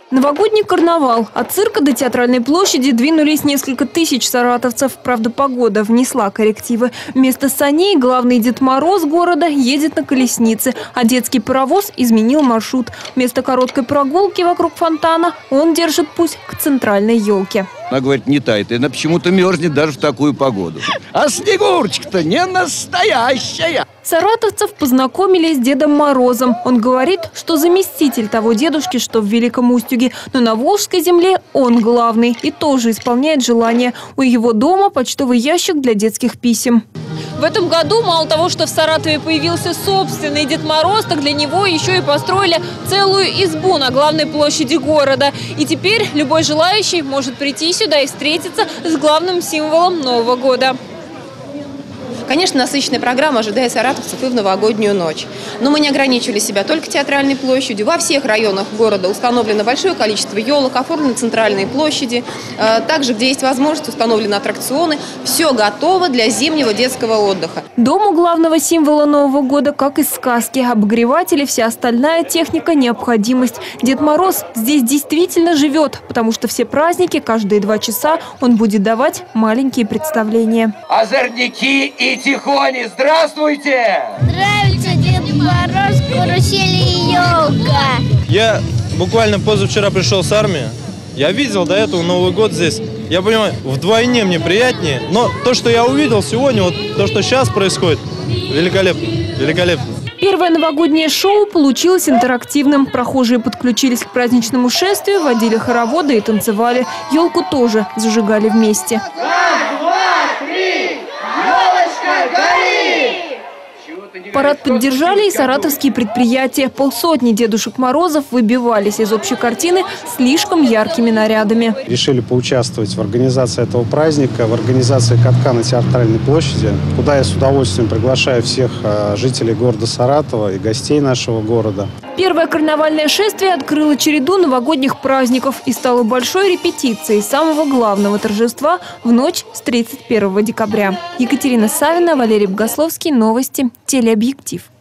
Новогодний карнавал. От цирка до Театральной площади двинулись несколько тысяч саратовцев. Правда, погода внесла коррективы. Вместо саней главный Дед Мороз города едет на колеснице, а детский паровоз изменил маршрут. Вместо короткой прогулки вокруг фонтана он держит путь к центральной елке. Она говорит, не тает, и она почему-то мерзнет даже в такую погоду. А Снегурочка-то не настоящая. Саратовцев познакомили с Дедом Морозом. Он говорит, что заместитель того дедушки, что в Великом Устюге. Но на Волжской земле он главный и тоже исполняет желания. У его дома почтовый ящик для детских писем. В этом году мало того, что в Саратове появился собственный Дед Мороз, так для него еще и построили целую избу на главной площади города. И теперь любой желающий может прийти сюда и встретиться с главным символом Нового года. Конечно, насыщенная программа ожидает саратовцев и в новогоднюю ночь. Но мы не ограничивали себя только Театральной площадью. Во всех районах города установлено большое количество елок, оформлены центральные площади. Также, где есть возможность, установлены аттракционы. Все готово для зимнего детского отдыха. Дом у главного символа Нового года, как из сказки. Обогреватели, вся остальная техника – необходимость. Дед Мороз здесь действительно живет, потому что все праздники, каждые 2 часа он будет давать маленькие представления. Озорники и тихони, здравствуйте! Нравится Дед Мороз, карусели и елка. Я буквально позавчера пришел с армии. Я видел до этого Новый год здесь. Я понимаю, вдвойне мне приятнее. Но то, что я увидел сегодня, вот то, что сейчас происходит, великолепно, великолепно. Первое новогоднее шоу получилось интерактивным. Прохожие подключились к праздничному шествию, водили хороводы и танцевали. Елку тоже зажигали вместе. Раз, два, три! Елочка, гори! Парад поддержали и саратовские предприятия. 500 Дедушек Морозов выбивались из общей картины слишком яркими нарядами. Решили поучаствовать в организации этого праздника, в организации катка на Театральной площади, куда я с удовольствием приглашаю всех жителей города Саратова и гостей нашего города. Первое карнавальное шествие открыло череду новогодних праздников и стало большой репетицией самого главного торжества в ночь с 31 декабря. Екатерина Савина, Валерий Богословский. Новости. Телеобъектив.